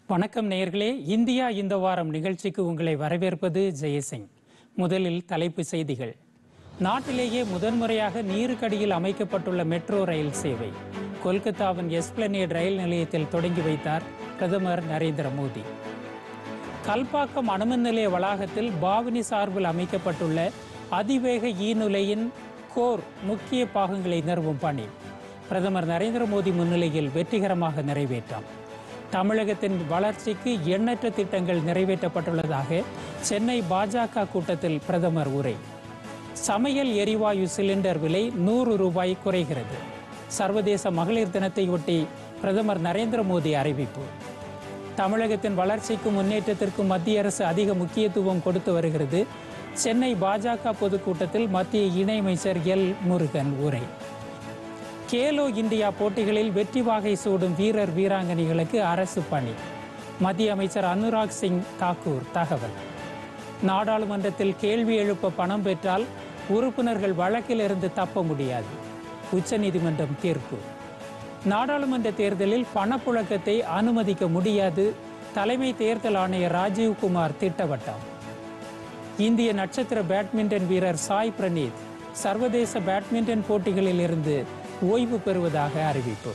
வணக்கம் நேயர்களே, இந்தியா இந்த வாரம் நிகழ்ச்சிக்கு உங்களை வரவேற்பது ஜெயசிங். முதலில் தலைப்பு செய்திகள். நாட்டிலேயே முதன்முறையாக நீருக்கடியில் அமைக்கப்பட்டுள்ள மெட்ரோ ரயில் சேவை கொல்கத்தாவின் எஸ்பிளனேட் ரயில் நிலையத்தில் தொடங்கி வைத்தார் பிரதமர் நரேந்திர மோடி. கல்பாக்கம் அணுமின் நிலைய வளாகத்தில் பாவினி சார்பில் அமைக்கப்பட்டுள்ள அதிவேக ஈநுலையின் கோர் முக்கிய பாகங்களை நிறுவும் பணி பிரதமர் நரேந்திர மோடி முன்னிலையில் வெற்றிகரமாக நிறைவேற்றாம். தமிழகத்தின் வளர்ச்சிக்கு எண்ணற்ற திட்டங்கள் நிறைவேற்றப்பட்டுள்ளதாக சென்னை பாஜக கூட்டத்தில் பிரதமர் உரை. சமையல் எரிவாயு சிலிண்டர் விலை 100 ரூபாய் குறைகிறது. சர்வதேச மகளிர் தினத்தையொட்டி பிரதமர் நரேந்திர மோடி அறிவிப்பு. தமிழகத்தின் வளர்ச்சிக்கும் முன்னேற்றத்திற்கும் மத்திய அரசு அதிக முக்கியத்துவம் கொடுத்து வருகிறது. சென்னை பாஜக பொதுக்கூட்டத்தில் மத்திய இணையமைச்சர் எல் முருகன் உரை. கேலோ இந்தியா போட்டிகளில் வெற்றி வாகை சூடும் வீரர் வீராங்கனைகளுக்கு அரசு பணி மத்திய அமைச்சர் அனுராக் சிங் தாக்கூர் தகவல். நாடாளுமன்றத்தில் கேள்வி எழுப்ப பணம் பெற்றால் உறுப்பினர்கள் வழக்கிலிருந்து தப்ப முடியாது, உச்சநீதிமன்றம் தீர்ப்பு. நாடாளுமன்ற தேர்தலில் பணப்புழக்கத்தை அனுமதிக்க முடியாது, தலைமை தேர்தல் ஆணையர் ராஜீவ்குமார் திட்டவட்டம். இந்திய நட்சத்திர பேட்மிண்டன் வீரர் சாய் பிரணீத் சர்வதேச பேட்மிண்டன் போட்டிகளில் இருந்து ஓய்வு பெறுவதாக அறிவிப்பு.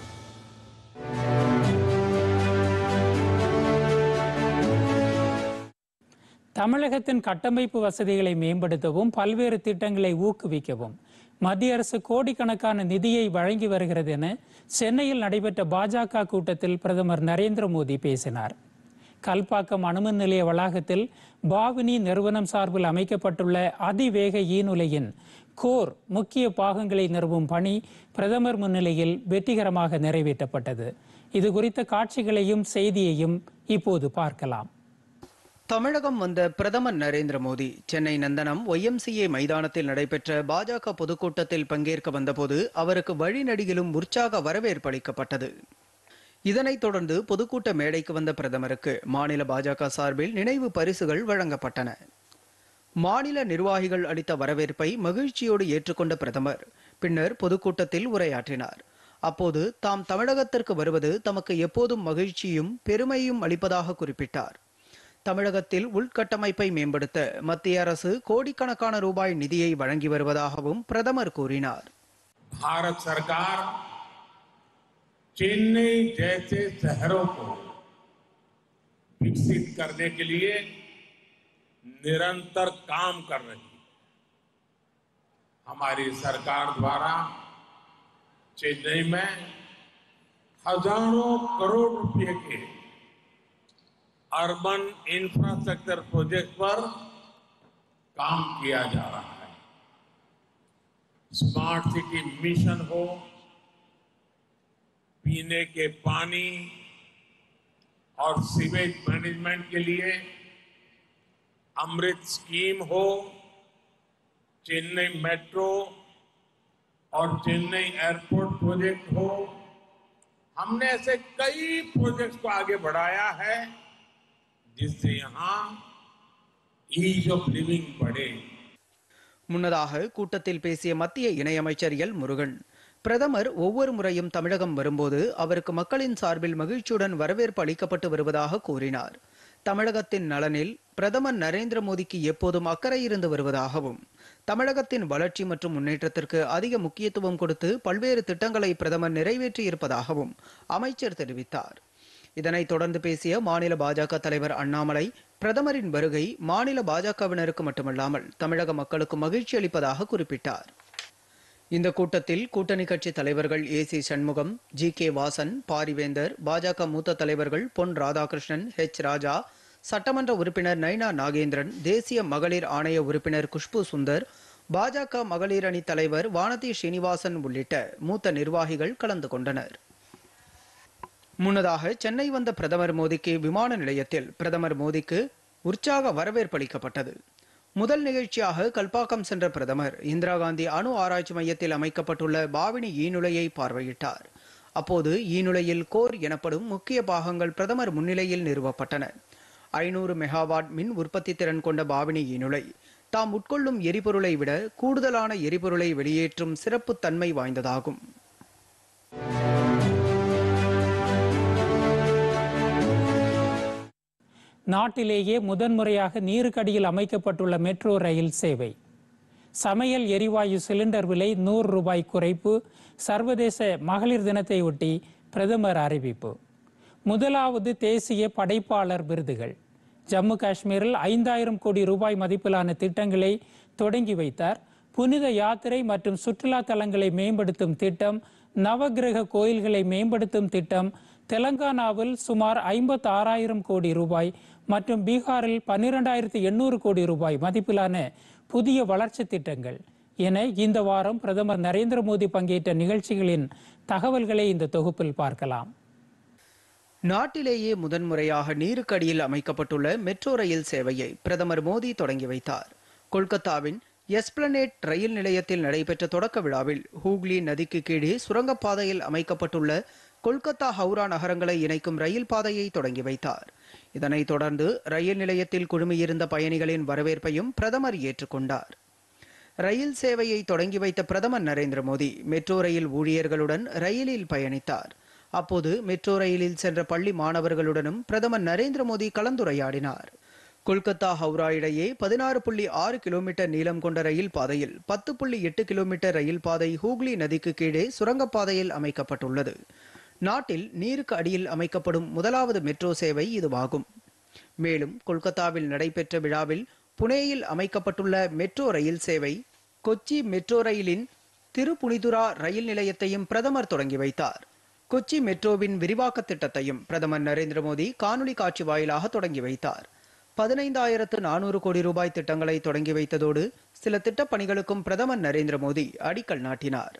தமிழகத்தின் கட்டமைப்பு வசதிகளை மேம்படுத்தவும் பல்வேறு திட்டங்களை ஊக்குவிக்கவும் மத்திய அரசு கோடிக்கணக்கான நிதியை வழங்கி வருகிறது என சென்னையில் நடைபெற்ற பாஜக கூட்டத்தில் பிரதமர் நரேந்திர மோடி பேசினார். கல்பாக்கம் அணுமின் நிலைய வளாகத்தில் பாவினி நிறுவனம் சார்பில் அமைக்கப்பட்டுள்ள அதிவேக ஈநுலையின் கோர் முக்கிய பாகங்களை நிறுவும் பணி பிரதமர் முன்னிலையில் வெற்றிகரமாக நிறைவேற்றப்பட்டது. இது குறித்த காட்சிகளையும் செய்தியையும் இப்போது பார்க்கலாம். தமிழகம் வந்த பிரதமர் நரேந்திர மோடி சென்னை நந்தனம் YMCA மைதானத்தில் நடைபெற்ற பாஜக பொதுக்கூட்டத்தில் பங்கேற்க வந்தபோது அவருக்கு வழிநடிகிலும் உற்சாக வரவேற்பு அளிக்கப்பட்டது. இதனைத் தொடர்ந்து பொதுக்கூட்ட மேடைக்கு வந்த பிரதமருக்கு மாநில பாஜக சார்பில் நினைவு பரிசுகள் வழங்கப்பட்டன. மாநில நிர்வாகிகள் அளித்த வரவேற்பை மகிழ்ச்சியோடு ஏற்றுக்கொண்ட பிரதமர் பின்னர் பொதுக்கூட்டத்தில் உரையாற்றினார். அப்போது தாம் தமிழகத்திற்கு வருவது தமக்கு எப்போதும் மகிழ்ச்சியும் பெருமையும் அளிப்பதாக குறிப்பிட்டார். தமிழகத்தில் உள்கட்டமைப்பை மேம்படுத்த மத்திய அரசு கோடிக்கணக்கான ரூபாய் நிதியை வழங்கி வருவதாகவும் பிரதமர் கூறினார். भारत सरकार चेन्नई जैसे शहरों को विकसित करने के लिए निरंतर काम कर रही है. हमारी सरकार द्वारा चेन्नई में हजारों करोड़ रुपए के अर्बन इंफ्रास्ट्रक्चर प्रोजेक्ट पर काम किया जा रहा है. स्मार्ट सिटी मिशन हो, पीने के पानी और सीवेज मैनेजमेंट के लिए अमृत स्कीम हो, चेन्नई मेट्रो और चेन्नई एयरपोर्ट प्रोजेक्ट हो, हमने ऐसे कई प्रोजेक्ट्स को आगे बढ़ाया है जिससे यहां ईज ऑफ लिविंग बढ़े. முன்னதாக கூட்டத்தில் பேசிய மத்திய இணையமைச்சர் எல் முருகன், பிரதமர் ஒவ்வொரு முறையும் தமிழகம் வரும்போது அவருக்கு மக்களின் சார்பில் மகிழ்ச்சியுடன் வரவேற்பு அளிக்கப்பட்டு வருவதாக கூறினார். தமிழகத்தின் நலனில் பிரதமர் நரேந்திர மோடிக்கு எப்போதும் அக்கறை இருந்து வருவதாகவும் தமிழகத்தின் வளர்ச்சி மற்றும் முன்னேற்றத்திற்கு அதிக முக்கியத்துவம் கொடுத்து பல்வேறு திட்டங்களை பிரதமர் நிறைவேற்றி இருப்பதாகவும் அமைச்சர் தெரிவித்தார். இதனைத் தொடர்ந்து பேசிய மாநில பாஜக தலைவர் அண்ணாமலை, பிரதமரின் வருகை மாநில பாஜகவினருக்கு மட்டுமல்லாமல் தமிழக மக்களுக்கு மகிழ்ச்சி அளிப்பதாக குறிப்பிட்டார். இந்த கூட்டத்தில் கூட்டணி கட்சி தலைவர்கள் AC சண்முகம், GK வாசன், பாரிவேந்தர், பாஜக மூத்த தலைவர்கள் பொன் ராதாகிருஷ்ணன், H ராஜா, சட்டமன்ற உறுப்பினர் நைனா நாகேந்திரன், தேசிய மகளிர் ஆணைய உறுப்பினர் குஷ்பு சுந்தர், பாஜக மகளிர் அணி தலைவர் வானதி ஸ்ரீனிவாசன் உள்ளிட்ட மூத்த நிர்வாகிகள் கலந்து கொண்டனர். முன்னதாக சென்னை வந்த பிரதமர் மோடிக்கு விமான நிலையத்தில் பிரதமர் மோடிக்கு உற்சாக வரவேற்பு அளிக்கப்பட்டது. முதல் நிகழ்ச்சியாக கல்பாக்கம் சென்ற பிரதமர் இந்திரா காந்தி அணு ஆராய்ச்சி மையத்தில் அமைக்கப்பட்டுள்ள பாவினி ஈநுலையை பார்வையிட்டார். அப்போது ஈநுலையில் கோர் எனப்படும் முக்கிய பாகங்கள் பிரதமர் முன்னிலையில் நிறுவப்பட்டன. 500 மெகாவாட் மின் உற்பத்தி திறன் கொண்ட பாவினி ஈநுலை தாம் உட்கொள்ளும் எரிபொருளை விட கூடுதலான எரிபொருளை வெளியேற்றும் சிறப்பு தன்மை வாய்ந்ததாகும். நாட்டிலேயே முதன்முறையாக நீருக்கடியில் அமைக்கப்பட்டுள்ள மெட்ரோ ரயில் சேவை. சமையல் எரிவாயு சிலிண்டர் விலை 100 ரூபாய் குறைப்பு. சர்வதேச மகளிர் தினத்தை ஒட்டி பிரதமர் அறிவிப்பு. முதலாவது தேசிய படைப்பாளர் விருதுகள். ஜம்மு காஷ்மீரில் 5000 கோடி ரூபாய் மதிப்பிலான திட்டங்களை தொடங்கி வைத்தார். புனித யாத்திரை மற்றும் சுற்றுலா தலங்களை மேம்படுத்தும் திட்டம், நவகிரக கோயில்களை மேம்படுத்தும் திட்டம், தெலங்கானாவில் சுமார் 56,000 கோடி ரூபாய் மற்றும் பீகாரில் 12,800 கோடி ரூபாய் மதிப்பிலான புதிய வளர்ச்சி திட்டங்கள் என இந்த வாரம் பிரதமர் நரேந்திர மோடி பங்கேற்ற நிகழ்ச்சிகளின் தகவல்களை இந்த தொகுப்பில் பார்க்கலாம். நாட்டிலேயே முதன்முறையாக நீருக்கடியில் அமைக்கப்பட்டுள்ள மெட்ரோ ரயில் சேவையை பிரதமர் மோடி தொடங்கி வைத்தார். கொல்கத்தாவின் எஸ்பிளனேட் ரயில் நிலையத்தில் நடைபெற்ற தொடக்க விழாவில் ஹூக்ளி நதிக்கு கீழே சுரங்கப்பாதையில் அமைக்கப்பட்டுள்ள கொல்கத்தா ஹவுரா நகரங்களை இணைக்கும் ரயில் பாதையை தொடங்கி வைத்தார். இதனைத் தொடர்ந்து ரயில் நிலையத்தில் குழுமியிருந்த பயணிகளின் வரவேற்பையும் பிரதமர் ஏற்றுக்கொண்டார். ரயில் சேவையை தொடங்கி வைத்த பிரதமர் நரேந்திர மோடி மெட்ரோ ரயில் ஊழியர்களுடன் ரயிலில் பயணித்தார். அப்போது மெட்ரோ ரயிலில் சென்ற பள்ளி மாணவர்களுடனும் பிரதமர் நரேந்திர மோடி கலந்துரையாடினார். கொல்கத்தா ஹவுரா இடையே 16.6 கிலோமீட்டர் நீளம் கொண்ட ரயில் பாதையில் 10.8 கிலோமீட்டர் ரயில் பாதை ஹூக்ளி நதிக்கு கீழே சுரங்கப்பாதையில் அமைக்கப்பட்டுள்ளது. நாட்டில் நீருக்கு அடியில் அமைக்கப்படும் முதலாவது மெட்ரோ சேவை இதுவாகும். மேலும் கொல்கத்தாவில் நடைபெற்ற விழாவில் புனேயில் அமைக்கப்பட்டுள்ள மெட்ரோ ரயில் சேவை, கொச்சி மெட்ரோ ரயிலின் திருப்புனிதுரா ரயில் நிலையத்தையும் பிரதமர் தொடங்கி வைத்தார். கொச்சி மெட்ரோவின் விரிவாக்க திட்டத்தையும் பிரதமர் நரேந்திர மோடி காணொலி காட்சி வாயிலாக தொடங்கி வைத்தார். 15,400 கோடி ரூபாய் திட்டங்களை தொடங்கி வைத்ததோடு சில திட்டப் பணிகளுக்கும் பிரதமர் நரேந்திர மோடி அடிக்கல் நாட்டினார்.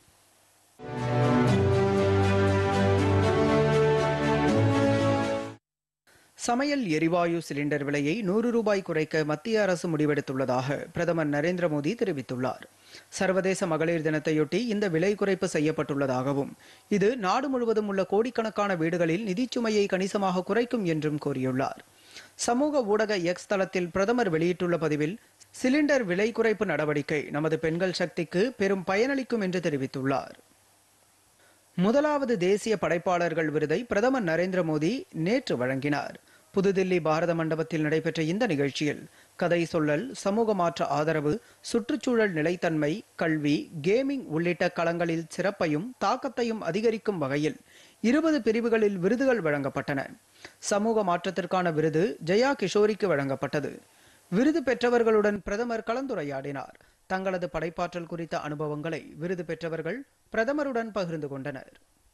சமையல் எரிவாயு சிலிண்டர் விலையை 100 ரூபாய் குறைக்க மத்திய அரசு முடிவெடுத்துள்ளதாக பிரதமர் நரேந்திர மோடி தெரிவித்துள்ளார். சர்வதேச மகளிர் தினத்தையொட்டி இந்த விலை குறைப்பு செய்யப்பட்டுள்ளதாகவும் இது நாடு முழுவதும் உள்ள கோடிக்கணக்கான வீடுகளில் நிதிச்சுமையை கணிசமாக குறைக்கும் என்றும் கூறியுள்ளார். சமூக ஊடக எக்ஸ் தளத்தில் பிரதமர் வெளியிட்டுள்ள பதிவில் சிலிண்டர் விலை குறைப்பு நடவடிக்கை நமது பெண்கள் சக்திக்கு பெரும் பயனளிக்கும் என்று தெரிவித்துள்ளார். முதலாவது தேசிய படைப்பாளர்கள் விருதை பிரதமர் நரேந்திர மோடி நேற்று வழங்கினார். புதுதில்லி பாரத மண்டபத்தில் நடைபெற்ற இந்த நிகழ்ச்சியில் கதை சொல்லல், சமூக மாற்ற ஆதரவு, சுற்றுச்சூழல் நிலைத்தன்மை, கல்வி, கேமிங் உள்ளிட்ட களங்களில் சிறப்பையும் தாக்கத்தையும் அதிகரிக்கும் வகையில் 20 பிரிவுகளில் விருதுகள் வழங்கப்பட்டன. சமூக மாற்றத்திற்கான விருது ஜெயா கிஷோரிக்கு வழங்கப்பட்டது. விருது பெற்றவர்களுடன் பிரதமர் கலந்துரையாடினார். தங்களது படைப்பாற்றல் குறித்த அனுபவங்களை விருது பெற்றவர்கள் பிரதமருடன் பகிர்ந்து கொண்டனர்.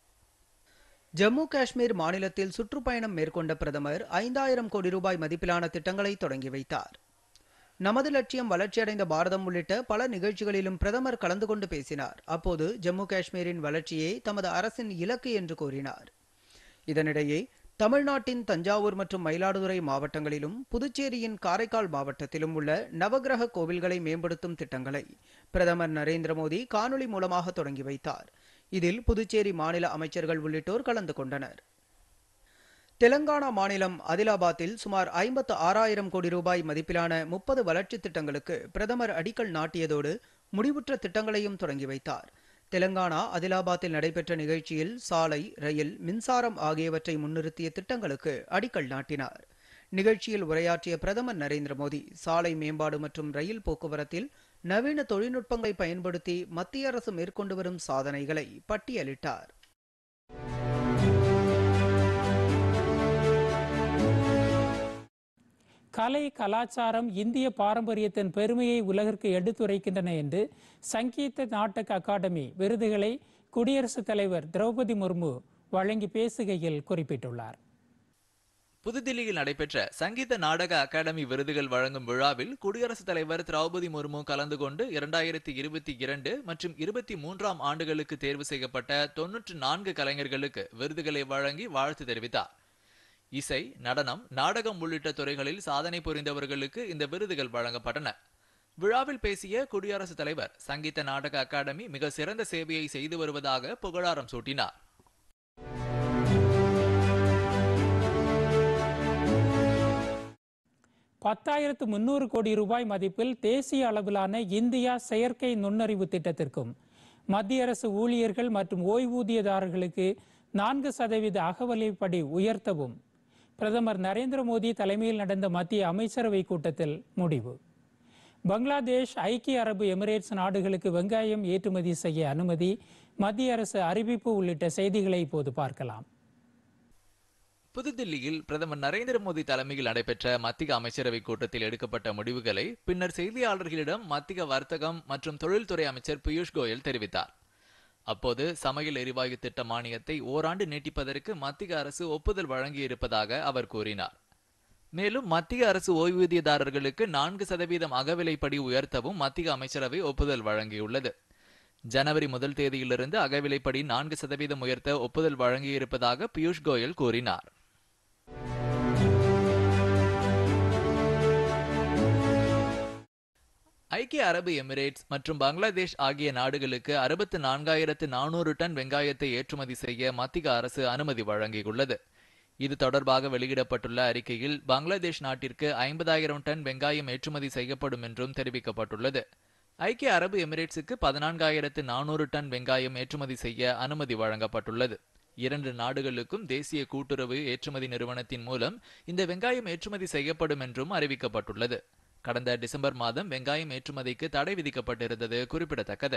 ஜம்மு காஷ்மீர் மாநிலத்தில் சுற்றுப்பயணம் மேற்கொண்ட பிரதமர் 5,000 கோடி ரூபாய் மதிப்பிலான திட்டங்களை தொடங்கி வைத்தார். நமது லட்சியம் வளர்ச்சியடைந்த பாரதம் உள்ளிட்ட பல நிகழ்ச்சிகளிலும் பிரதமர் கலந்து கொண்டு பேசினார். அப்போது ஜம்மு காஷ்மீரின் வளர்ச்சியே தமது அரசின் இலக்கு என்று கூறினார். இதனிடையே தமிழ்நாட்டின் தஞ்சாவூர் மற்றும் மயிலாடுதுறை மாவட்டங்களிலும் புதுச்சேரியின் காரைக்கால் மாவட்டத்திலும் உள்ள நவகிரக கோவில்களை மேம்படுத்தும் திட்டங்களை பிரதமர் நரேந்திர மோடி காணொலி மூலமாக தொடங்கி வைத்தார். இதில் புதுச்சேரி மாநில அமைச்சர்கள் உள்ளிட்டோர் கலந்து கொண்டனர். தெலங்கானா மாநிலம் அதிலாபாத்தில் சுமார் 56,000 கோடி ரூபாய் மதிப்பிலான 30 வளர்ச்சி திட்டங்களுக்கு பிரதமர் அடிக்கல் நாட்டியதோடு முடிவுற்ற திட்டங்களையும் தொடங்கி வைத்தார். தெலங்கானா அதிலாபாத்தில் நடைபெற்ற நிகழ்ச்சியில் சாலை, ரயில், மின்சாரம் ஆகியவற்றை முன்னிறுத்திய திட்டங்களுக்கு அடிக்கல் நாட்டினார். நிகழ்ச்சியில் உரையாற்றிய பிரதமர் நரேந்திர மோடி சாலை மேம்பாடு மற்றும் ரயில் போக்குவரத்தில் நவீன தொழில்நுட்பங்களை பயன்படுத்தி மத்திய அரசு மேற்கொண்டு வரும் சாதனைகளை பட்டியலிட்டார். கலை, கலாச்சாரம் இந்திய பாரம்பரியத்தின் பெருமையை உலகிற்கு எடுத்துரைக்கின்றன என்று சங்கீத நாடக அகாடமி விருதுகளை குடியரசுத் தலைவர் திரௌபதி முர்மு வழங்கி பேசுகையில் குறிப்பிட்டுள்ளார். புதுதில்லியில் நடைபெற்ற சங்கீத நாடக அகாடமி விருதுகள் வழங்கும் விழாவில் குடியரசுத் தலைவர் திரௌபதி முர்மு கலந்து கொண்டு 2022 மற்றும் 23ஆம் ஆண்டுகளுக்கு தேர்வு செய்யப்பட்ட 94 கலைஞர்களுக்கு விருதுகளை வழங்கி வாழ்த்து தெரிவித்தார். இசை, நடனம், நாடகம் உள்ளிட்ட துறைகளில் சாதனை புரிந்தவர்களுக்கு இந்த விருதுகள் வழங்கப்பட்டன. விழாவில் பேசிய குடியரசுத் தலைவர் சங்கீத நாடக அகாடமி மிக சிறந்த சேவையை செய்து வருவதாக புகழாரம் சூட்டினார். $10,300 கோடி ரூபாய் மதிப்பில் தேசிய அளவிலான இந்தியா செயற்கை நுண்ணறிவு திட்டத்திற்கும் மத்திய அரசு ஊழியர்கள் மற்றும் ஓய்வூதியதாரர்களுக்கு 4% அகவலைப்படி உயர்த்தவும் பிரதமர் நரேந்திர மோடி தலைமையில் நடந்த மத்திய அமைச்சரவை கூட்டத்தில் முடிவு. பங்களாதேஷ், ஐக்கிய அரபு எமிரேட்ஸ் நாடுகளுக்கு வெங்காயம் ஏற்றுமதி செய்ய அனுமதி, மத்திய அரசு அறிவிப்பு உள்ளிட்ட செய்திகளை இப்போது பார்க்கலாம். புதுதில்லியில் பிரதமர் நரேந்திர மோடி தலைமையில் நடைபெற்ற மத்திய அமைச்சரவை கூட்டத்தில் எடுக்கப்பட்ட முடிவுகளை பின்னர் செய்தியாளர்களிடம் மத்திய வர்த்தகம் மற்றும் தொழில்துறை அமைச்சர் பியூஷ் கோயல் தெரிவித்தார். அப்போது சமையல் எரிவாயு திட்ட மானியத்தை ஓராண்டு நீட்டிப்பதற்கு மத்திய அரசு ஒப்புதல் வழங்கியிருப்பதாக அவர் கூறினார். மேலும் மத்திய அரசு ஓய்வூதியதாரர்களுக்கு 4% அகவிலைப்படி உயர்த்தவும் மத்திய அமைச்சரவை ஒப்புதல் வழங்கியுள்ளது. ஜனவரி 1 தேதியிலிருந்து அகவிலைப்படி 4% உயர்த்த ஒப்புதல் வழங்கியிருப்பதாக பியூஷ் கோயல் கூறினார். ஐக்கிய அரபு எமிரேட்ஸ் மற்றும் பங்களாதேஷ் ஆகிய நாடுகளுக்கு 64,400 டன் வெங்காயத்தை ஏற்றுமதி செய்ய மத்திய அரசு அனுமதி வழங்கியுள்ளது. இது தொடர்பாக வெளியிடப்பட்டுள்ள அறிக்கையில் பங்களாதேஷ் நாட்டிற்கு 50,000 டன் வெங்காயம் ஏற்றுமதி செய்யப்படும் என்றும் தெரிவிக்கப்பட்டுள்ளது. ஐக்கிய அரபு எமிரேட்ஸுக்கு 14,400 டன் வெங்காயம் ஏற்றுமதி செய்ய அனுமதி வழங்கப்பட்டுள்ளது. 2 நாடுகளுக்கும் தேசிய கூட்டுறவு ஏற்றுமதி நிறுவனத்தின் மூலம் இந்த வெங்காயம் ஏற்றுமதி செய்யப்படும் என்றும் அறிவிக்கப்பட்டுள்ளது. கடந்த டிசம்பர் மாதம் வெங்காயம் ஏற்றுமதிக்கு தடை விதிக்கப்பட்டிருந்தது குறிப்பிடத்தக்கது.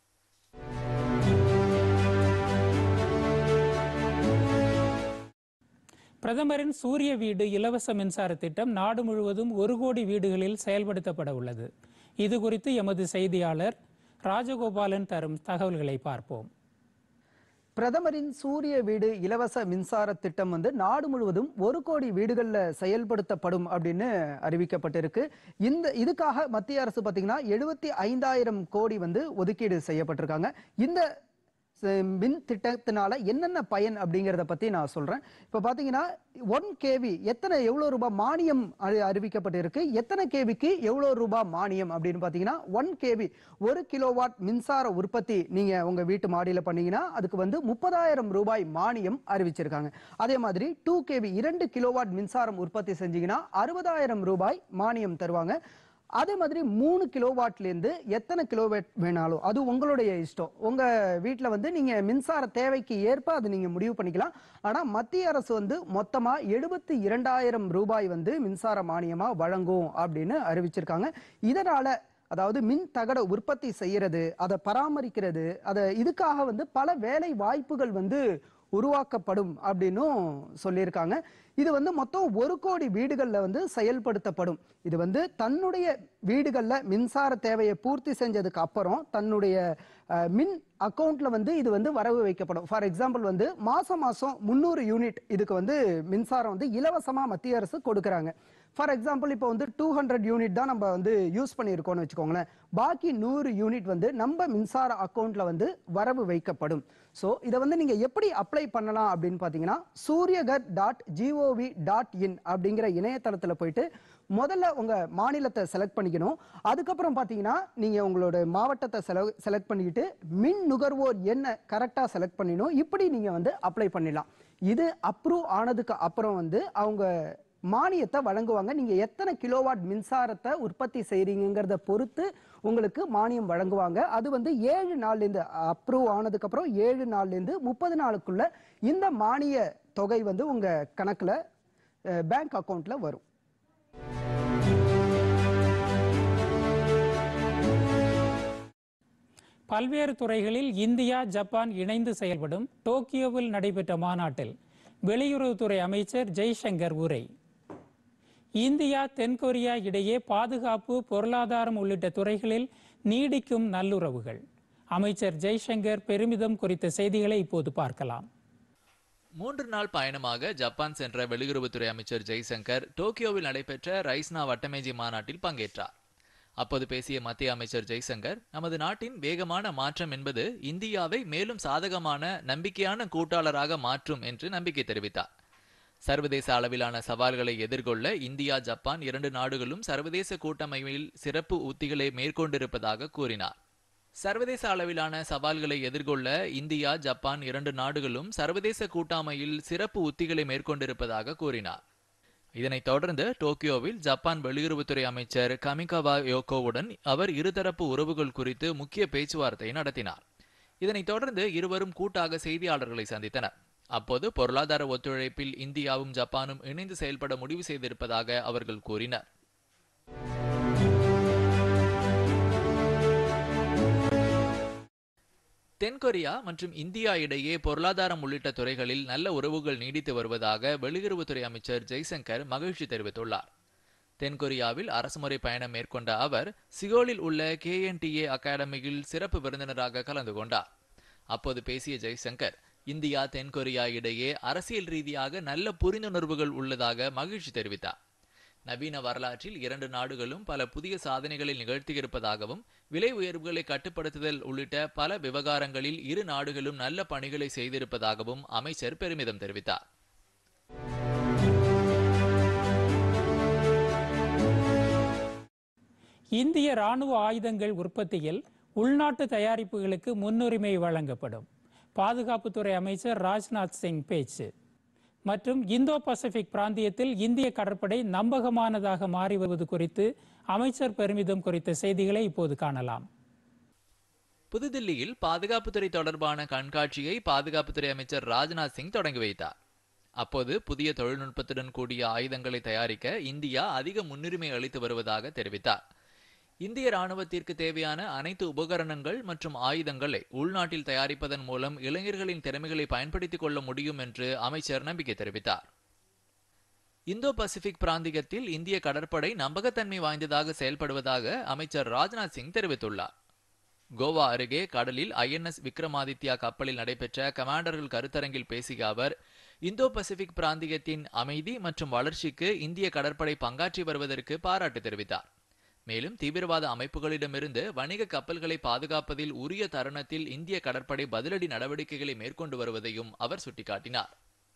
பிரதமரின் சூரிய வீடு இலவச மின்சார திட்டம் நாடு முழுவதும் 1 கோடி வீடுகளில் செயல்படுத்தப்பட உள்ளது. இது குறித்து எமது செய்தியாளர் ராஜகோபாலன் தரும் தகவல்களை பார்ப்போம். பிரதமரின் சூரிய வீடு இலவச மின்சார திட்டம் நாடு முழுவதும் 1 கோடி வீடுகளில் செயல்படுத்தப்படும் அப்படின்னு அறிவிக்கப்பட்டிருக்கு. இதுக்காக மத்திய அரசு பார்த்தீங்கன்னா 75,000 கோடி ஒதுக்கீடு செய்யப்பட்டிருக்காங்க. இந்த மின் திட்டத்தினால என்னென்ன பயன் அப்படிங்கிறத பத்தி நான் சொல்றேன். இப்ப பாத்தீங்கன்னா 1 kV எவ்வளவு ரூபாய் மானியம் அறிவிக்கப்பட்டிருக்கு. எத்தனை கேவிக்கு எவ்வளவு ரூபாய் மானியம் அப்படின்னு பாத்தீங்கன்னா 1 kV 1 கிலோவாட் மின்சார உற்பத்தி நீங்க உங்க வீட்டு மாடியில பண்ணீங்கன்னா அதுக்கு 30,000 ரூபாய் மானியம் அறிவிச்சிருக்காங்க. அதே மாதிரி 2 kV 2 கிலோவாட் மின்சாரம் உற்பத்தி செஞ்சீங்கன்னா 60,000 ரூபாய் மானியம் தருவாங்க. அதே மாதிரி 3 கிலோவாட்ல இருந்து எத்தனை கிலோவாட் வேணாலும் அது உங்களுடைய இஷ்டம். உங்க வீட்டில் நீங்க மின்சார தேவைக்கு ஏற்ப அது நீங்க முடிவு பண்ணிக்கலாம். ஆனா மத்திய அரசு மொத்தமா 72,000 ரூபாய் மின்சார மானியமா வழங்கும் அப்படின்னு அறிவிச்சிருக்காங்க. இதனால அதாவது மின் தகட உற்பத்தி செய்யறது, அதை பராமரிக்கிறது, இதுக்காக பல வேலை வாய்ப்புகள் உருவாக்கப்படும் அப்படின்னும் சொல்லியிருக்காங்க. இது மொத்தம் 1 கோடி வீடுகள்ல செயல்படுத்தப்படும். இது தன்னுடைய வீடுகள்ல மின்சார தேவையை பூர்த்தி செஞ்சதுக்கு அப்புறம் தன்னுடைய மின் அக்கௌண்ட்ல இது வரவு வைக்கப்படும். ஃபார் எக்ஸாம்பிள் மாசம் 300 யூனிட் இதுக்கு மின்சாரம் இலவசமா மத்திய அரசு கொடுக்கறாங்க. ஃபார் எக்ஸாம்பிள் இப்போ 200 யூனிட் தான் நம்ம யூஸ் பண்ணியிருக்கோம்னு வச்சுக்கோங்களேன். பாக்கி 100 யூனிட் நம்ம மின்சார அக்கௌண்ட்ல வரவு வைக்கப்படும். ஸோ இதை நீங்க எப்படி அப்ளை பண்ணலாம் அப்படின்னு பார்த்தீங்கன்னா suryagar.gov.in அப்படிங்கிற இணையதளத்தில் போயிட்டு முதல்ல உங்க மாநிலத்தை செலக்ட் பண்ணிக்கணும். அதுக்கப்புறம் பார்த்தீங்கன்னா நீங்க உங்களோட மாவட்டத்தை செலக்ட் பண்ணிக்கிட்டு மின் நுகர்வோர் என்ன கரெக்டா செலக்ட் பண்ணிடணும். இப்படி நீங்க அப்ளை பண்ணிடலாம். இது அப்ரூவ் ஆனதுக்கு அப்புறம் அவங்க மானியத்தை வழங்குவாங்க. நீங்க எத்தனை கிலோவாட் மின்சாரத்தை உற்பத்தி செய்றீங்கிறத பொறுத்து உங்களுக்கு மானியம் வழங்குவாங்க. அது 7 நாள்ல இருந்து அப்ரூவ் ஆனதுக்கு அப்புறம் 7 நாள்ல இருந்து 30 நாளுக்குள்ள இந்த மானிய தொகை உங்க கணக்குல பேங்க் அக்கவுண்ட்ல வரும். பல்வேறு துறைகளில் இந்தியா, ஜப்பான் இணைந்து செயல்படும் டோக்கியோவில் நடைபெற்ற மாநாட்டில் வெளியுறவுத்துறை அமைச்சர் ஜெய்சங்கர் உரை. இந்தியா, தென்கொரியா இடையே பாதுகாப்பு, பொருளாதாரம் உள்ளிட்ட துறைகளில் நீடிக்கும் நல்லுறவுகள். அமைச்சர் ஜெய்சங்கர் பெருமிதம் குறித்த செய்திகளை இப்போது பார்க்கலாம். 3 நாள் பயணமாக ஜப்பான் சென்ற வெளியுறவுத்துறை அமைச்சர் ஜெய்சங்கர் டோக்கியோவில் நடைபெற்ற ரைஸ்னா வட்டமேஜை மாநாட்டில் பங்கேற்றார். அப்போது பேசிய மத்திய அமைச்சர் ஜெய்சங்கர், நமது நாட்டின் வேகமான மாற்றம் என்பது இந்தியாவை மேலும் சாதகமான, நம்பிக்கையான கூட்டாளராக மாற்றும் என்று நம்பிக்கை தெரிவித்தார். சர்வதேச அளவிலான சவால்களை எதிர்கொள்ள இந்தியா, ஜப்பான் 2 நாடுகளும் சர்வதேச கூட்டமைப்பில் சிறப்பு உத்திகளை மேற்கொண்டிருப்பதாக கூறினார். சர்வதேச அளவிலான சவால்களை எதிர்கொள்ள இந்தியா, ஜப்பான் 2 நாடுகளும் சர்வதேச கூட்டமைப்பில் சிறப்பு உத்திகளை மேற்கொண்டிருப்பதாக கூறினார். இதனைத் தொடர்ந்து டோக்கியோவில் ஜப்பான் வெளியுறவுத்துறை அமைச்சர் கமிகாவா யோகோவுடன் அவர் இருதரப்பு உறவுகள் குறித்து முக்கிய பேச்சுவார்த்தை நடத்தினார். இதனைத் தொடர்ந்து இருவரும் கூட்டாக செய்தியாளர்களை சந்தித்தனர். அப்போது பொருளாதார ஒத்துழைப்பில் இந்தியாவும் ஜப்பானும் இணைந்து செயல்பட முடிவு செய்திருப்பதாக அவர்கள் கூறினர். தென்கொரியா மற்றும் இந்தியா இடையே பொருளாதாரம் உள்ளிட்ட துறைகளில் நல்ல உறவுகள் நீடித்து வருவதாக வெளியுறவுத்துறை அமைச்சர் ஜெய்சங்கர் மகிழ்ச்சி தெரிவித்துள்ளார். தென்கொரியாவில் அரசுமுறை பயணம் மேற்கொண்ட அவர் சியோலில் உள்ள KNTA அகாடமியில் சிறப்பு விருந்தினராக கலந்து கொண்டார். அப்போது பேசிய ஜெய்சங்கர், இந்தியா தென்கொரியா இடையே அரசியல் ரீதியாக நல்ல புரிந்துணர்வுகள் உள்ளதாக மகிழ்ச்சி தெரிவித்தார். நவீன வரலாற்றில் இரண்டு நாடுகளும் பல புதிய சாதனைகளை நிகழ்த்தியிருப்பதாகவும் விலை உயர்வுகளை கட்டுப்படுத்துதல் உள்ளிட்ட பல விவகாரங்களில் இரு நாடுகளும் நல்ல பணிகளை செய்திருப்பதாகவும் அமைச்சர் பெருமிதம் தெரிவித்தார். இந்திய ராணுவ ஆயுதங்கள் உற்பத்தியில் உள்நாட்டு தயாரிப்புகளுக்கு முன்னுரிமை வழங்கப்படும். பாதுகாப்புத்துறை அமைச்சர் ராஜ்நாத் சிங் பேச்சு. மற்றும் இந்தோ பசிபிக் பிராந்தியத்தில் இந்திய கடற்படை நம்பகமானதாக மாறி வருவது குறித்து அமைச்சர் பெருமிதம் குறித்த செய்திகளை இப்போது காணலாம். புதுதில்லியில் பாதுகாப்புத்துறை தொடர்பான கண்காட்சியை பாதுகாப்புத்துறை அமைச்சர் ராஜ்நாத் சிங் தொடங்கி வைத்தார். அப்போது புதிய தொழில்நுட்பத்துடன் கூடிய ஆயுதங்களை தயாரிக்க இந்தியா அதிக முன்னுரிமை அளித்து வருவதாக தெரிவித்தார். இந்திய ராணுவத்திற்கு தேவையான அனைத்து உபகரணங்கள் மற்றும் ஆயுதங்களை உள்நாட்டில் தயாரிப்பதன் மூலம் இளைஞர்களின் திறமைகளை பயன்படுத்திக் கொள்ள முடியும் என்று அமைச்சர் நம்பிக்கை தெரிவித்தார். இந்தோ பசிபிக் பிராந்தியத்தில் இந்திய கடற்படை நம்பகத்தன்மை வாய்ந்ததாக செயல்படுவதாக அமைச்சர் ராஜ்நாத் சிங் தெரிவித்துள்ளார். கோவா அருகே கடலில் INS விக்ரமாதித்யா கப்பலில் நடைபெற்ற கமாண்டர்கள் கருத்தரங்கில் பேசிய அவர், இந்தோ பசிபிக் பிராந்தியத்தின் அமைதி மற்றும் வளர்ச்சிக்கு இந்திய கடற்படை பங்காற்றி வருவதற்கு பாராட்டு தெரிவித்தார். மேலும் தீவிரவாத அமைப்புகளிடமிருந்து வணிக கப்பல்களை பாதுகாப்பதில் உரிய தருணத்தில் இந்திய கடற்படை பதிலடி நடவடிக்கைகளை மேற்கொண்டு வருவதையும் அவர் சுட்டிக்காட்டினார்.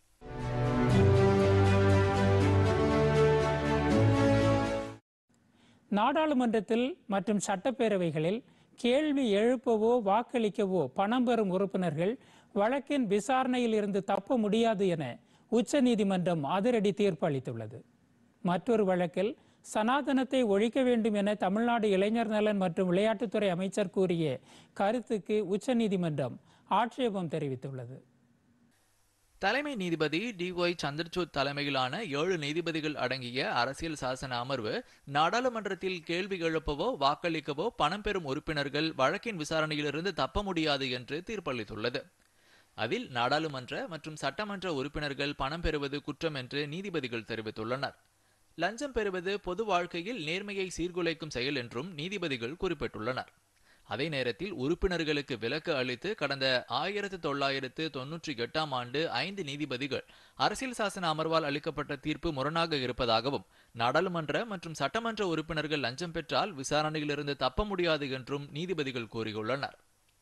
நாடாளுமன்றத்தில் மற்றும் சட்டப்பேரவைகளில் கேள்வி எழுப்பவோ வாக்களிக்கவோ பணம் பெறும் உறுப்பினர்கள் வழக்கின் விசாரணையில் இருந்து தப்ப முடியாது என உச்சநீதிமன்றம் அதிரடி தீர்ப்பு அளித்துள்ளது. மற்றொரு வழக்கில் சனாதனத்தை ஒழிக்க வேண்டும் என தமிழ்நாடு இளைஞர் நலன் மற்றும் விளையாட்டுத்துறை அமைச்சர் கூறிய கருத்துக்கு உச்சநீதிமன்றம் ஆட்சேபம் தெரிவித்துள்ளது. தலைமை நீதிபதி DY சந்திரசூட் தலைமையிலான 7 நீதிபதிகள் அடங்கிய அரசியல் சாசன அமர்வு நாடாளுமன்றத்தில் கேள்வி எழுப்பவோ வாக்களிக்கவோ பணம் பெறும் உறுப்பினர்கள் வழக்கின் விசாரணையிலிருந்து தப்ப முடியாது என்று தீர்ப்பளித்துள்ளது. அதில் நாடாளுமன்ற மற்றும் சட்டமன்ற உறுப்பினர்கள் பணம் பெறுவது குற்றம் என்று நீதிபதிகள் தெரிவித்துள்ளனர். லஞ்சம் பெறுவது பொது வாழ்க்கையில் நேர்மையை சீர்குலைக்கும் செயல் என்றும் நீதிபதிகள் குறிப்பிட்டுள்ளனர். அதே நேரத்தில் உறுப்பினர்களுக்கு விலக்கு அளித்து கடந்த 1998ஆம் ஆண்டு 5 நீதிபதிகள் அரசியல் சாசன அமர்வால் அளிக்கப்பட்ட தீர்ப்பு முரணாக இருப்பதாகவும், நாடாளுமன்ற மற்றும் சட்டமன்ற உறுப்பினர்கள் லஞ்சம் பெற்றால் விசாரணையிலிருந்து தப்ப முடியாது என்றும் நீதிபதிகள் கூறியுள்ளனர்.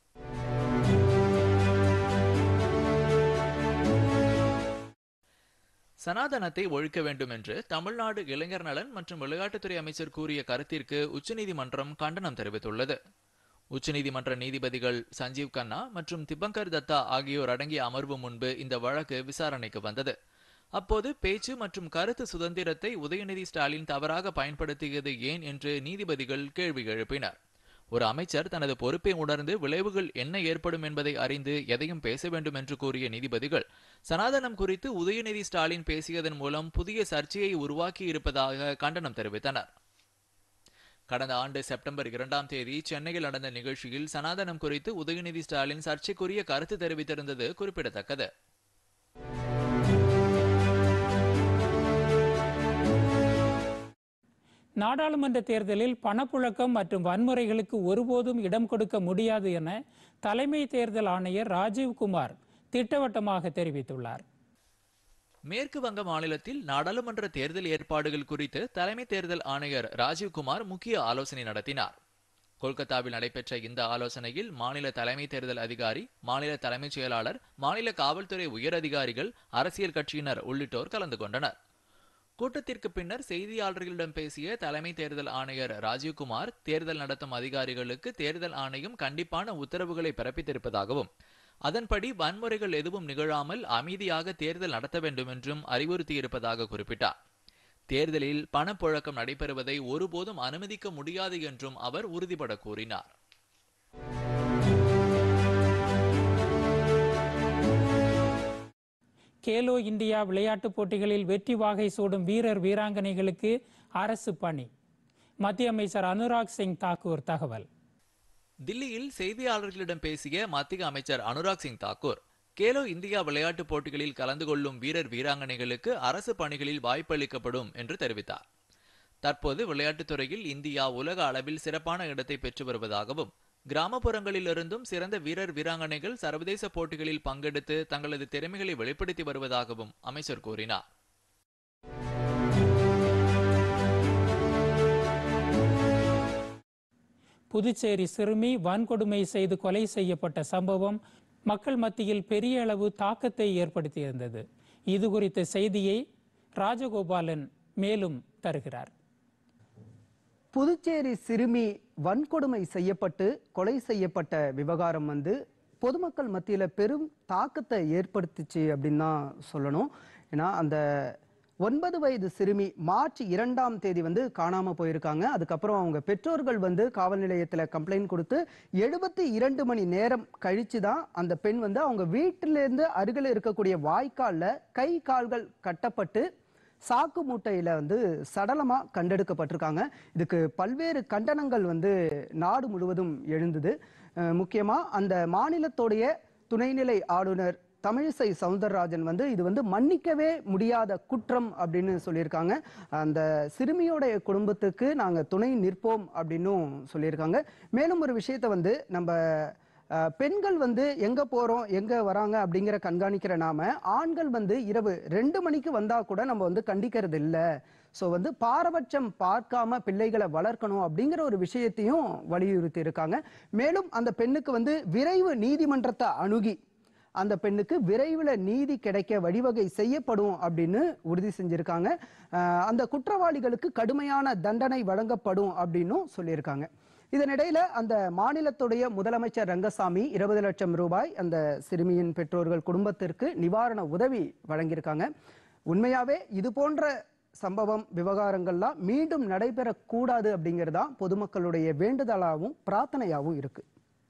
சனாதனத்தை ஒழிக்க வேண்டும் என்று தமிழ்நாடு இளைஞர் நலன் மற்றும் விளையாட்டுத்துறை அமைச்சர் கூறிய கருத்திற்கு உச்சநீதிமன்றம் கண்டனம் தெரிவித்துள்ளது. உச்சநீதிமன்ற நீதிபதிகள் சஞ்சீவ் கண்ணா மற்றும் திபங்கர் தத்தா ஆகியோர் அடங்கிய அமர்வு முன்பு இந்த வழக்கு விசாரணைக்கு வந்தது. அப்போது பேச்சு மற்றும் கருத்து சுதந்திரத்தை உதயநிதி ஸ்டாலின் தவறாக பயன்படுத்தியது ஏன் என்று நீதிபதிகள் கேள்வி எழுப்பினர். ஒரு அமைச்சர் தனது பொறுப்பை உணர்ந்து விளைவுகள் என்ன ஏற்படும் என்பதை அறிந்து எதையும் பேச வேண்டும் என்று கூறிய நீதிபதிகள், சனாதனம் குறித்து உதயநிதி ஸ்டாலின் பேசியதன் மூலம் புதிய சர்ச்சையை உருவாக்கி இருப்பதாக கண்டனம் தெரிவித்தனர். கடந்த ஆண்டு செப்டம்பர் 2ஆம் தேதி சென்னையில் நடந்த நிகழ்ச்சியில் சனாதனம் குறித்து உதயநிதி ஸ்டாலின் சர்ச்சைக்குரிய கருத்து தெரிவித்திருந்தது குறிப்பிடத்தக்கது. நாடாளுமன்ற தேர்தலில் பணப்புழக்கம் மற்றும் வன்முறைகளுக்கு ஒருபோதும் இடம் கொடுக்க முடியாது என தலைமை தேர்தல் ஆணையர் ராஜீவ்குமார் திட்டவட்டமாக தெரிவித்துள்ளார். மேற்கு வங்க மாநிலத்தில் நாடாளுமன்ற தேர்தல் ஏற்பாடுகள் குறித்து தலைமை தேர்தல் ஆணையர் ராஜீவ்குமார் முக்கிய ஆலோசனை நடத்தினார். கொல்கத்தாவில் நடைபெற்ற இந்த ஆலோசனையில் மாநில தலைமை தேர்தல் அதிகாரி, மாநில தலைமைச் செயலாளர், மாநில காவல்துறை உயர் அதிகாரிகள், அரசியல் கட்சியினர் உள்ளிட்டோர் கலந்து கொண்டனர். கூட்டத்திற்கு பின்னர் செய்தியாளர்களிடம் பேசிய தலைமை தேர்தல் ஆணையர் ராஜீவ்குமார், தேர்தல் நடத்தும் அதிகாரிகளுக்கு தேர்தல் ஆணையம் கண்டிப்பான உத்தரவுகளை பிறப்பித்திருப்பதாகவும், அதன்படி வன்முறைகள் எதுவும் நிகழாமல் அமைதியாக தேர்தல் நடத்த வேண்டும் என்றும் அறிவுறுத்தியிருப்பதாக குறிப்பிட்டார். தேர்தலில் பணப்புழக்கம் நடைபெறுவதை ஒருபோதும் அனுமதிக்க முடியாது என்றும் அவர் உறுதிபட கூறினார். கேலோ இந்தியா விளையாட்டுப் போட்டிகளில் வெற்றி வாகை சூடும் வீரர் வீராங்கனைகளுக்கு அரசு பணி. மத்திய அமைச்சர் அனுராக் சிங் தாக்கூர் தகவல். தில்லியில் செய்தியாளர்களிடம் பேசிய மத்திய அமைச்சர் அனுராக் சிங் தாக்கூர், கேலோ இந்தியா விளையாட்டுப் போட்டிகளில் கலந்து கொள்ளும் வீரர் வீராங்கனைகளுக்கு அரசு பணிகளில் வாய்ப்பளிக்கப்படும் என்று தெரிவித்தார். தற்போது விளையாட்டுத் துறையில் இந்தியா உலக அளவில் சிறப்பான இடத்தை பெற்று வருவதாகவும், கிராமப்புறங்களிலிருந்தும் சிறந்த வீரர் வீராங்கனைகள் சர்வதேச போட்டிகளில் பங்கெடுத்து தங்களது திறமைகளை வெளிப்படுத்தி வருவதாகவும் அமைச்சர் கூறினார். புதுச்சேரி சிறுமி வன்கொடுமை செய்து கொலை செய்யப்பட்ட சம்பவம் மக்கள் மத்தியில் பெரிய அளவு தாக்கத்தை ஏற்படுத்தியிருந்தது. இது குறித்த செய்தியை ராஜகோபாலன் மேலும் தருகிறார். புதுச்சேரி சிறுமி வன்கொடுமை செய்யப்பட்டு கொலை செய்யப்பட்ட விவகாரம் பொதுமக்கள் மத்தியில் பெரும் தாக்கத்தை ஏற்படுத்திச்சு அப்படின்னு தான் சொல்லணும். ஏன்னா அந்த 9 வயது சிறுமி மார்ச் 2ஆம் தேதி காணாம போயிருக்காங்க. அதுக்கப்புறம் அவங்க பெற்றோர்கள் காவல் நிலையத்தில் கம்ப்ளைண்ட் கொடுத்து 72 மணி நேரம் கழிச்சு தான் அந்த பெண் அவங்க வீட்டிலேருந்து அருகில் இருக்கக்கூடிய வாய்க்காலில் கை கால்கள் கட்டப்பட்டு சாக்கு மூட்டையில சடலமா கண்டெடுக்கப்பட்டிருக்காங்க. இதுக்கு பல்வேறு கண்டனங்கள் நாடு முழுவதும் எழுந்தது. முக்கியமா அந்த மாநிலத்துடைய துணைநிலை ஆளுநர் தமிழிசை சவுந்தரராஜன் இது மன்னிக்கவே முடியாத குற்றம் அப்படின்னு சொல்லியிருக்காங்க. அந்த சிறுமியோடைய குடும்பத்துக்கு நாங்க துணை நிற்போம் அப்படின்னும் சொல்லியிருக்காங்க. மேலும் ஒரு விஷயத்தை நம்ம பெண்கள் எங்க போறோம் எங்க வராங்க அப்படிங்கிற கண்காணிக்கிற நாம ஆண்கள் இரவு 2 மணிக்கு வந்தா கூட நம்ம கண்டிக்கிறது இல்லை. ஸோ பாரபட்சம் பார்க்காம பிள்ளைகளை வளர்க்கணும் அப்படிங்கிற ஒரு விஷயத்தையும் வலியுறுத்தி இருக்காங்க. மேலும் அந்த பெண்ணுக்கு விரைவு நீதிமன்றத்தை அணுகி அந்த பெண்ணுக்கு விரைவில் நீதி கிடைக்க வழிவகை செய்யப்படும் அப்படின்னு உறுதி செஞ்சிருக்காங்க. அந்த குற்றவாளிகளுக்கு கடுமையான தண்டனை வழங்கப்படும் அப்படின்னும் சொல்லியிருக்காங்க. இதனிடையில அந்த மாநிலத்துடைய முதலமைச்சர் ரங்கசாமி 20 லட்சம் ரூபாய் அந்த சிறுமியின் பெற்றோர்கள் குடும்பத்திற்கு நிவாரண உதவி வழங்கியிருக்காங்க. உண்மையாவே இது போன்ற சம்பவம் விவகாரங்கள்லாம் மீண்டும் நடைபெறக்கூடாது அப்படிங்கிறதா பொதுமக்களுடைய வேண்டுதலாகவும் பிரார்த்தனையாகவும் இருக்கு.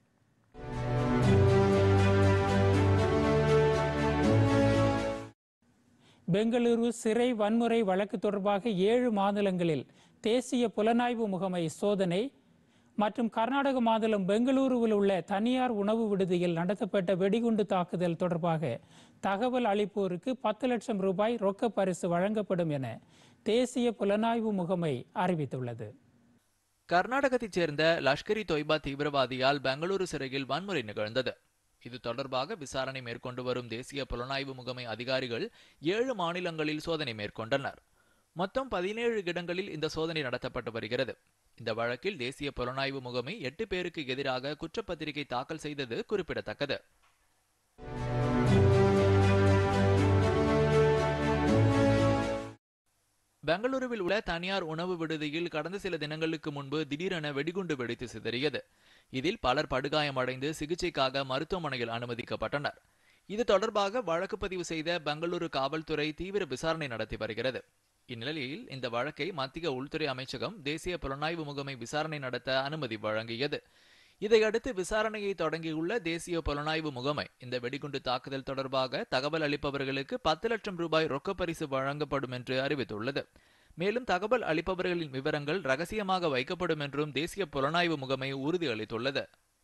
பெங்களூரு சிறை வன்முறை வழக்கு தொடர்பாக 7 மாநிலங்களில் தேசிய புலனாய்வு முகமை சோதனை மற்றும் கர்நாடக மாநிலம் பெங்களூருவில் உள்ள தனியார் உணவு விடுதியில் நடத்தப்பட்ட வெடிகுண்டு தாக்குதல் தொடர்பாக தகவல் அளிப்போருக்கு 10 லட்சம் ரூபாய் ரொக்க பரிசு வழங்கப்படும் என தேசிய புலனாய்வு முகமை அறிவித்துள்ளது. கர்நாடகத்தைச் சேர்ந்த லஷ்கர் இ தொய்பா தீவிரவாதியால் பெங்களூரு சிறையில் வன்முறை நிகழ்ந்தது. இது தொடர்பாக விசாரணை மேற்கொண்டு வரும் தேசிய புலனாய்வு முகமை அதிகாரிகள் 7 மாநிலங்களில் சோதனை மேற்கொண்டனர். மொத்தம் 17 இடங்களில் இந்த சோதனை நடத்தப்பட்டு வருகிறது. இந்த வழக்கில் தேசிய புலனாய்வு முகமை 8 பேருக்கு எதிராக குற்றப்பத்திரிகை தாக்கல் செய்தது குறிப்பிடத்தக்கது. பெங்களூருவில் உள்ள தனியார் உணவு விடுதியில் கடந்த சில தினங்களுக்கு முன்பு திடீரென வெடிகுண்டு வெடித்து சிதறியது. இதில் பலர் படுகாயமடைந்து சிகிச்சைக்காக மருத்துவமனையில் அனுமதிக்கப்பட்டனர். இது தொடர்பாக வழக்கு பதிவு செய்த பெங்களூரு காவல்துறை தீவிர விசாரணை நடத்தி வருகிறது. இந்நிலையில் இந்த வழக்கை மத்திய உள்துறை அமைச்சகம் தேசிய புலனாய்வு முகமை விசாரணை நடத்த அனுமதி வழங்கியது. இதையடுத்து விசாரணையை தொடங்கியுள்ள தேசிய புலனாய்வு முகமை இந்த வெடிகுண்டு தாக்குதல் தொடர்பாக தகவல் அளிப்பவர்களுக்கு 10 லட்சம் ரூபாய் ரொக்க பரிசு வழங்கப்படும் என்று அறிவித்துள்ளது. மேலும் தகவல் அளிப்பவர்களின் விவரங்கள் ரகசியமாக வைக்கப்படும் என்றும் தேசிய புலனாய்வு முகமை உறுதியளித்துள்ளது.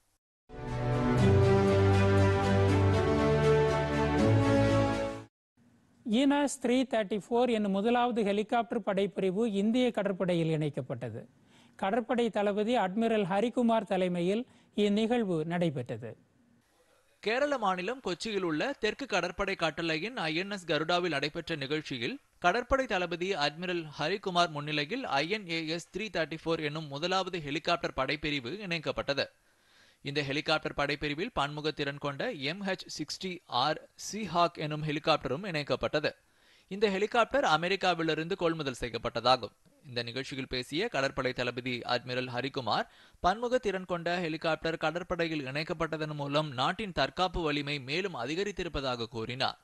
ஈனாஸ் 334 என்னும் முதலாவது ஹெலிகாப்டர் படைப்பிரிவு இந்திய கடற்படையில் இணைக்கப்பட்டது. கடற்படை தளபதி அட்மிரல் ஹரிகுமார் தலைமையில் இந்நிகழ்வு நடைபெற்றது. கேரள மாநிலம் கொச்சியில் உள்ள தெற்கு கடற்படை கட்டளையின் INS கருடாவில் நடைபெற்ற நிகழ்ச்சியில் கடற்படை தளபதி அட்மிரல் ஹரிகுமார் முன்னிலையில் INAS 334 என்னும் முதலாவது ஹெலிகாப்டர் படைப்பிரிவு இணைக்கப்பட்டது. இந்த ஹெலிகாப்டர் படைப்பிரிவில் பன்முக திறன் கொண்ட MH-60R சீஹாக் என்னும் ஹெலிகாப்டரும் இணைக்கப்பட்டது. இந்த ஹெலிகாப்டர் அமெரிக்காவிலிருந்து கொள்முதல் செய்யப்பட்டதாகும். இந்த நிகழ்ச்சியில் பேசிய கடற்படை தளபதி அட்மிரல் ஹரிகுமார், பன்முக திறன் கொண்ட ஹெலிகாப்டர் கடற்படையில் இணைக்கப்பட்டதன் மூலம் நாட்டின் தற்காப்பு வலிமை மேலும் அதிகரித்திருப்பதாக கூறினார்.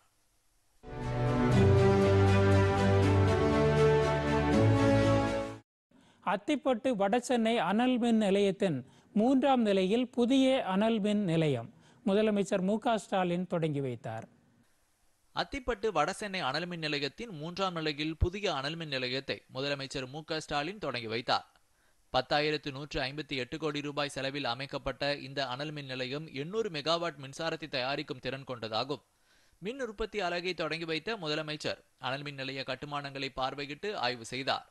அத்திப்பட்டு வடசென்னை அனல் மின் நிலையத்தின் 3ஆம் நிலையில் புதிய அனல் மின் நிலையம் முதலமைச்சர் மு.க. ஸ்டாலின் தொடங்கி வைத்தார். அத்திப்பட்டு வடசென்னை அனல்மின் நிலையத்தின் 3ஆம் நிலையில் புதிய அனல்மின் நிலையத்தை முதலமைச்சர் மு.க.ஸ்டாலின் தொடங்கி வைத்தார். 10,158 கோடி ரூபாய் செலவில் அமைக்கப்பட்ட இந்த அனல்மின் நிலையம் 800 மெகாவாட் மின்சாரத்தை தயாரிக்கும் திறன் கொண்டதாகும். மின் உற்பத்தி அலகை தொடங்கி வைத்த முதலமைச்சர் அனல்மின் நிலைய கட்டுமானங்களை பார்வையிட்டு ஆய்வு செய்தார்.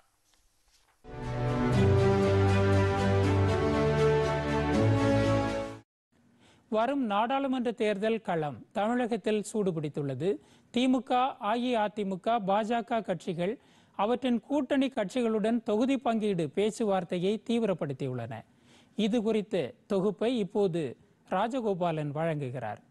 வரும் நாடாளுமன்ற தேர்தல் களம் தமிழகத்தில் சூடுபிடித்துள்ளது. திமுக, அஇஅதிமுக, பாஜக கட்சிகள் அவற்றின் கூட்டணி கட்சிகளுடன் தொகுதி பங்கீடு பேச்சுவார்த்தையை தீவிரப்படுத்தியுள்ளன. இது குறித்த தொகுப்பை இப்போது ராஜகோபாலன் வழங்குகிறார்.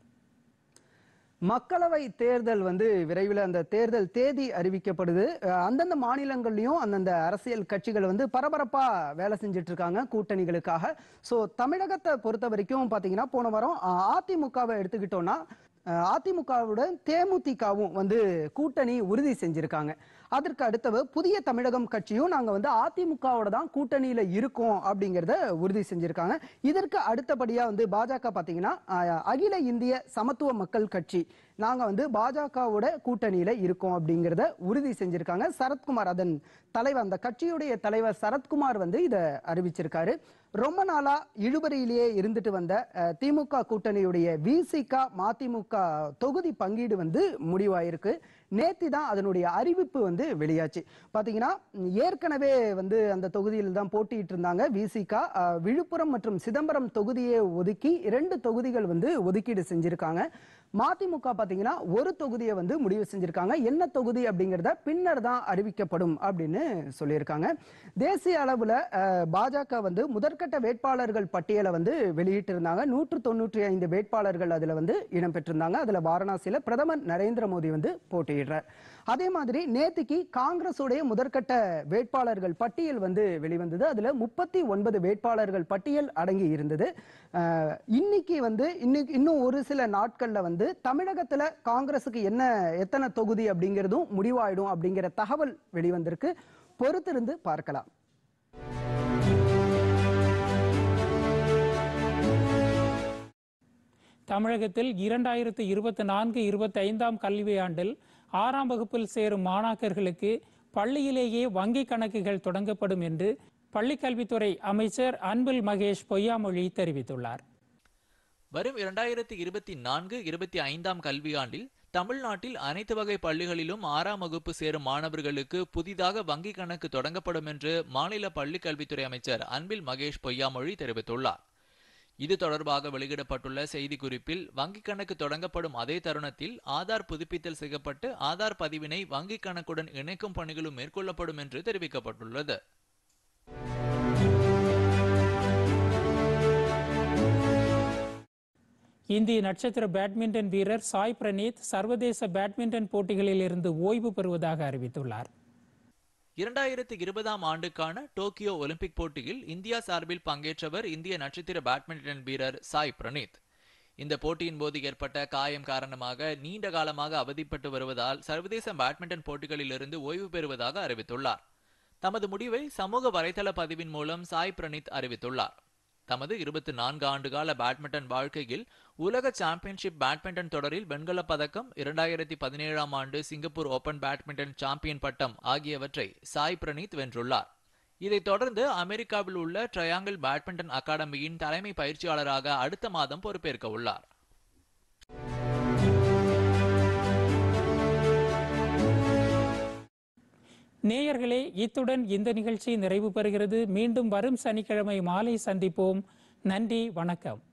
மக்களவை தேர்தல் விரைவில் அந்த தேர்தல் தேதி அறிவிக்கப்படுது. அந்தந்த மாநிலங்கள்லயும் அந்தந்த அரசியல் கட்சிகள் பரபரப்பா வேலை செஞ்சுட்டு இருக்காங்க கூட்டணிகளுக்காக. சோ தமிழகத்தை பொறுத்த வரைக்கும் பாத்தீங்கன்னா போன வாரம் அதிமுகவை எடுத்துக்கிட்டோம்னா அதிமுகவுடன் தேமுதிகவும் கூட்டணி உறுதி செஞ்சிருக்காங்க. அதற்கு அடுத்தது புதிய தமிழகம் கட்சியும் நாங்க அதிமுகவோட தான் கூட்டணியில இருக்கோம் அப்படிங்கறத உறுதி செஞ்சிருக்காங்க. இதற்கு அடுத்தபடியா பாஜக பாத்தீங்கன்னா அகில இந்திய சமத்துவ மக்கள் கட்சி நாங்க பாஜகவோட கூட்டணியில இருக்கோம் அப்படிங்கறத உறுதி செஞ்சிருக்காங்க. சரத்குமார் அதன் தலைவர், அந்த கட்சியுடைய தலைவர் சரத்குமார் இத அறிவிச்சிருக்காரு. ரொம்ப நாளா இழுபறியிலேயே இருந்துட்டு வந்த திமுக கூட்டணியுடைய விசிக மதிமுக தொகுதி பங்கீடு முடிவாயிருக்கு. நேத்தி தான் அதனுடைய அறிவிப்பு வெளியாச்சு. பாத்தீங்கன்னா ஏற்கனவே அந்த தொகுதியில் தான் போட்டிட்டு இருந்தாங்க விசிக. விழுப்புரம் மற்றும் சிதம்பரம் தொகுதியை ஒதுக்கி 2 தொகுதிகள் ஒதுக்கீடு செஞ்சிருக்காங்க. மதிமுக பாத்தீங்கன்னா ஒரு தொகுதியை முடிவு செஞ்சிருக்காங்க. என்ன தொகுதி அப்படிங்கறத பின்னர் தான் அறிவிக்கப்படும் அப்படின்னு சொல்லியிருக்காங்க. தேசிய அளவுல பாஜக முதற்கட்ட வேட்பாளர்கள் பட்டியலை வெளியிட்டு இருந்தாங்க. 195 வேட்பாளர்கள் அதுல இடம்பெற்றிருந்தாங்க. அதுல வாரணாசியில பிரதமர் நரேந்திர மோடி போட்டியிடுறார். அதே மாதிரி நேத்திக்கு காங்கிரசுடைய முதற்கட்ட வேட்பாளர்கள் பட்டியல் வெளிவந்தது. அதுல 39 வேட்பாளர்கள் பட்டியல் அடங்கி இருந்தது. இன்னைக்கு இன்னும் ஒரு சில நாட்கள்ல தமிழகத்துல காங்கிரசுக்கு எத்தனை தொகுதி அப்படிங்கிறதும் முடிவாயிடும் அப்படிங்கிற தகவல் வெளிவந்திருக்கு. பொறுத்திருந்து பார்க்கலாம். தமிழகத்தில் 2024-25 கல்வியாண்டில் 6ஆம் வகுப்பில் சேரும் மாணாக்கர்களுக்கு பள்ளியிலேயே வங்கி கணக்குகள் தொடங்கப்படும் என்று பள்ளிக்கல்வித்துறை அமைச்சர் அன்பில் மகேஷ் பொய்யாமொழி தெரிவித்துள்ளார். வரும் 2024-25 கல்வியாண்டில் தமிழ்நாட்டில் அனைத்து வகை பள்ளிகளிலும் 6ஆம் வகுப்பு சேரும் மாணவர்களுக்கு புதிதாக வங்கி கணக்கு தொடங்கப்படும் என்று மாநில பள்ளிக்கல்வித்துறை அமைச்சர் அன்பில் மகேஷ் பொய்யாமொழி தெரிவித்துள்ளார். இது தொடர்பாக வெளியிடப்பட்டுள்ள செய்திக்குறிப்பில் வங்கிக் கணக்கு தொடங்கப்படும் அதே தருணத்தில் ஆதார் புதுப்பித்தல் செய்யப்பட்டு ஆதார் பதிவினை வங்கிக் கணக்குடன் இணைக்கும் பணிகளும் மேற்கொள்ளப்படும் என்று தெரிவிக்கப்பட்டுள்ளது. இந்திய நட்சத்திர பேட்மிண்டன் வீரர் சாய் பிரணீத் சர்வதேச பேட்மிண்டன் போட்டிகளில் இருந்து ஓய்வு பெறுவதாக அறிவித்துள்ளார். 2020ஆம் ஆண்டுக்கான டோக்கியோ ஒலிம்பிக் போட்டியில் இந்தியா சார்பில் பங்கேற்றவர் இந்திய நட்சத்திர பேட்மிண்டன் வீரர் சாய் பிரணீத். இந்த போட்டியின் போது ஏற்பட்ட காயம் காரணமாக நீண்ட காலமாக அவதிப்பட்டு வருவதால் சர்வதேச பேட்மிண்டன் போட்டிகளில் இருந்து ஓய்வு பெறுவதாக அறிவித்துள்ளார். தமது முடிவை சமூக வலைதள பதிவின் மூலம் சாய் பிரணீத் அறிவித்துள்ளார். தமது 24 ஆண்டுகால பேட்மிண்டன் வாழ்க்கையில் உலக சாம்பியன்ஷிப் பேட்மிண்டன் தொடரில் வெண்கலப் பதக்கம், 2017ஆம் ஆண்டு சிங்கப்பூர் ஓபன் பேட்மிண்டன் சாம்பியன் பட்டம் ஆகியவற்றை சாய் பிரணீத் வென்றுள்ளார். இதைத் தொடர்ந்து அமெரிக்காவில் உள்ள ட்ரையாங்கிள் பேட்மிண்டன் அகாடமியின் தலைமை பயிற்சியாளராக அடுத்த மாதம் பொறுப்பேற்க உள்ளார். நேயர்களே, இத்துடன் இந்த நிகழ்ச்சி நிறைவு பெறுகிறது. மீண்டும் வரும் சனிக்கிழமை மாலை சந்திப்போம். நன்றி, வணக்கம்.